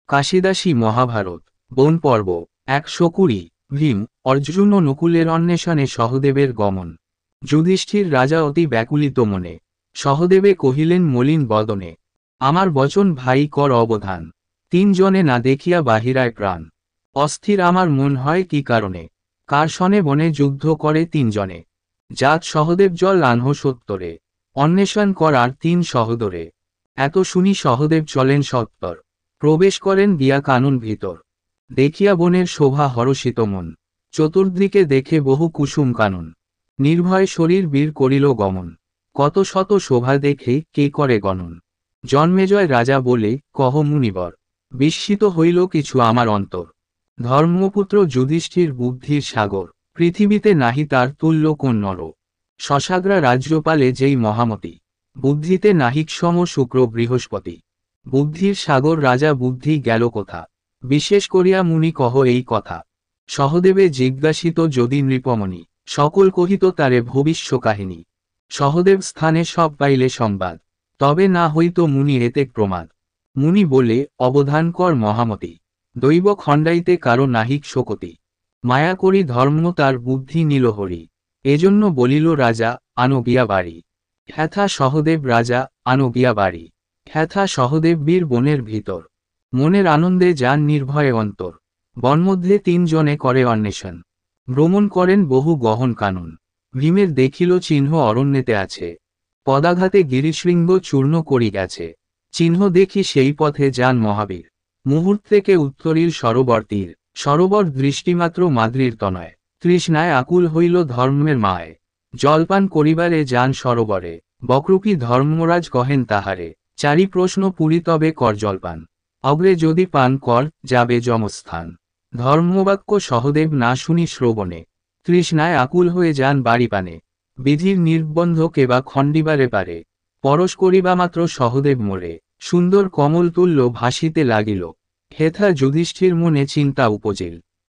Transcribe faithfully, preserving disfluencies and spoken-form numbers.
কাশিদাসী মহাভারত বন পর্ব একশো কুড়ি। ভীম, অর্জুন ও নকুলের অন্বেষণে সহদেবের গমন। যুধিষ্ঠির রাজা অতি ব্যাকুলিত মনে, সহদেবে কহিলেন মলিন বদনে, আমার বচন ভাই কর অবধান, তিনজনে না দেখিয়া বাহিরায় প্রাণ। অস্থির আমার মন হয় কি কারণে, কার সনে বনে যুদ্ধ করে তিনজনে। জাত সহদেব জল আনহ সত্তরে, অন্বেষণ করার তিন সহদরে। এত শুনি সহদেব চলেন সত্তর, প্রবেশ করেন দিয়া কানন ভিতর। দেখিয়া বনের শোভা হরষিত মন, চতুর্দিকে দেখে বহু কুসুম কানন। নির্ভয় শরীর বীর করিল গমন, কত শত শোভা দেখে কে করে গণন। জন্মেজয় রাজা বলে, কহ মুনিবর, বিস্মিত হইল কিছু আমার অন্তর। ধর্মপুত্র যুধিষ্ঠির বুদ্ধির সাগর, পৃথিবীতে নাহি তার তুল্য কোন নর। শশাগ্রা রাজ্যপালে যেই মহামতি, বুদ্ধিতে নাহিক সম শুক্র বৃহস্পতি। বুদ্ধির সাগর রাজা বুদ্ধি গেল কোথা, বিশেষ করিয়া মুনি কহ এই কথা। সহদেবে জিজ্ঞাসিত যদি নৃপমণি, সকল কহিত তারে ভবিষ্য কাহিনী। সহদেব স্থানে সব পাইলে সংবাদ, তবে না হইত মুনি এতে প্রমাদ। মুনি বলে, অবধান কর মহামতি, দৈব খণ্ডাইতে কারো নাহিক শোকতি। মায়া করি ধর্ম তার বুদ্ধি নিল হরি, এজন্য বলিল রাজা, আনো গিয়া বাড়ি। হ্যাথা সহদেব রাজা, আনো গিয়া বাড়ি। হ্যাথা সহদেব বীর বনের ভিতর, মনের আনন্দে যান নির্ভয়ে অন্তর। বনমধ্যে তিনজনে করে অন্বেষণ, ভ্রমণ করেন বহু গহন কানন। ভীমের দেখিল চিহ্ন অরণ্যেতে আছে, পদাঘাতে গিরিশৃঙ্গ চূর্ণ করি গেছে। চিহ্ন দেখি সেই পথে যান মহাবীর, মুহূর্তেকে উত্তরীর সরোবর তীর। সরোবর দৃষ্টিমাত্র মাদ্রির তনয়, তৃষ্ণায় আকুল হইল ধর্মের মায়। জলপান করিবারে যান সরোবরে, বক্রূপী ধর্মরাজ কহেন তাহারে, চারি প্রশ্ন পুরি তবে কর জলপান। অগ্রে যদি পান কর, যাবে যমস্থান। ধর্মবাক্য সহদেব না শুনি শ্রবণে, তৃষ্ণায় আকুল হয়ে যান বাড়ি পানে। বিধির নির্বন্ধ কেবা খণ্ডিবারে পারে, পরশ করিবা মাত্র সহদেব মোরে। সুন্দর কমল তুল্য ভাসিতে লাগিল, হেথা যুধিষ্ঠির মনে চিন্তা উপজিল।